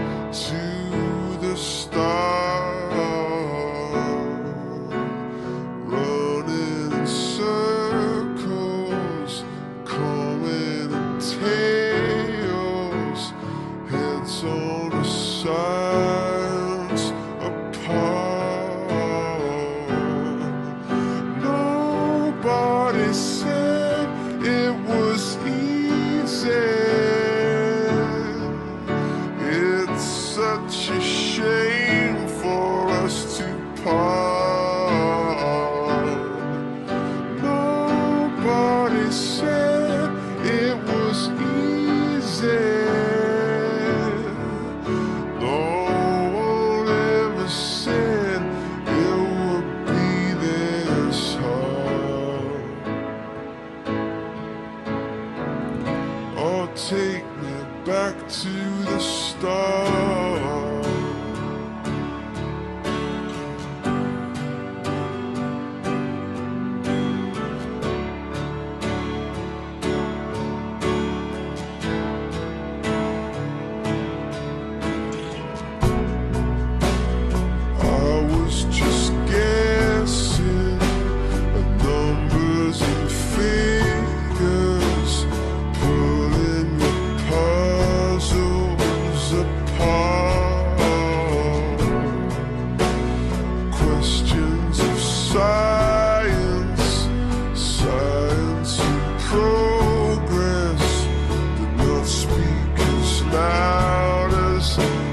to the stars, running in circles, coming in tails, heads on the sides apart. Nobody said it was easy. It's such a shame for us to part. Nobody said it was easy. No one ever said it would be this hard. Oh, take me back to the start. I was just guessing at numbers and figures, pulling the puzzles apart. Questions of science, science and progress did not speak as loud as